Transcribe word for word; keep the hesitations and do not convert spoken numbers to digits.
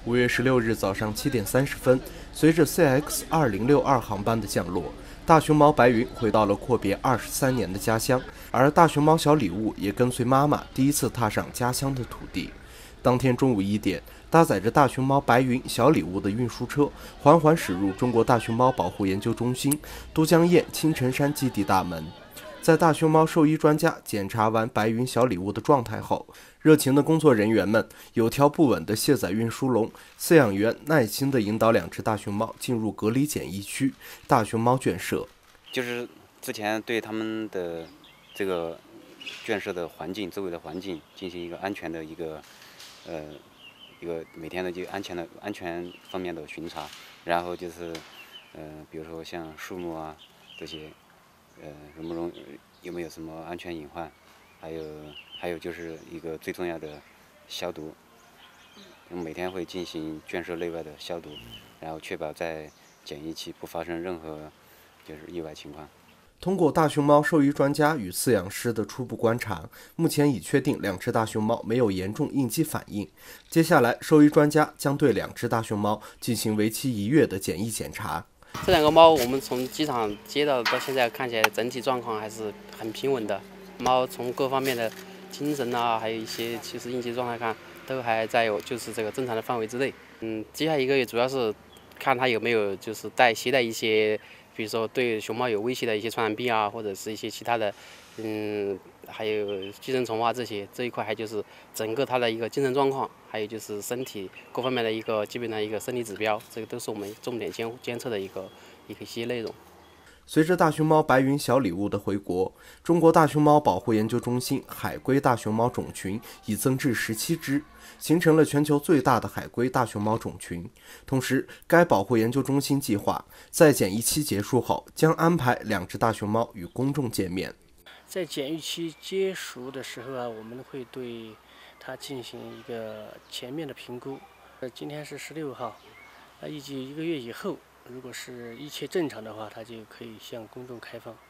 五月十六日早上七点三十分，随着 C X 二零六二航班的降落，大熊猫白云回到了阔别二十三年的家乡，而大熊猫小礼物也跟随妈妈第一次踏上家乡的土地。当天中午一点，搭载着大熊猫白云小礼物的运输车缓缓驶入中国大熊猫保护研究中心都江堰青城山基地大门。在大熊猫兽医专家检查完白云小礼物的状态后，热情的工作人员们有条不紊地卸载运输笼，饲养员耐心地引导两只大熊猫进入隔离检疫区大熊猫圈舍。 就是之前对他们的这个圈舍的环境、周围的环境进行一个安全的一个呃一个每天的这个安全的安全方面的巡查，然后就是呃比如说像树木啊这些。呃，容不容有没有什么安全隐患？还有还有就是一个最重要的消毒，我们每天会进行圈舍内外的消毒，然后确保在检疫期不发生任何就是意外情况。 通过大熊猫兽医专家与饲养师的初步观察，目前已确定两只大熊猫没有严重应激反应。接下来，兽医专家将对两只大熊猫进行为期一月的检疫检查。 这两个猫，我们从机场接到到现在，看起来整体状况还是很平稳的。猫从各方面的精神啊，还有一些其实应激状态看，都还在有就是这个正常的范围之内。嗯，接下来一个月主要是看它有没有就是带携带一些，比如说对熊猫有威胁的一些传染病啊，或者是一些其他的，嗯，还有寄生虫啊这些这一块，还就是整个它的一个精神状况，还有就是身体各方面的一个基本的一个生理指标，这个都是我们重点监监测的一个一个一些内容。 随着大熊猫白云小礼物的回国，中国大熊猫保护研究中心海龟大熊猫种群已增至十七只，形成了全球最大的海龟大熊猫种群。同时，该保护研究中心计划在检疫期结束后，将安排两只大熊猫与公众见面。 在检疫期结束的时候啊，我们会对它进行一个全面的评估。呃，今天是十六号，那预计一个月以后，如果是一切正常的话，它就可以向公众开放。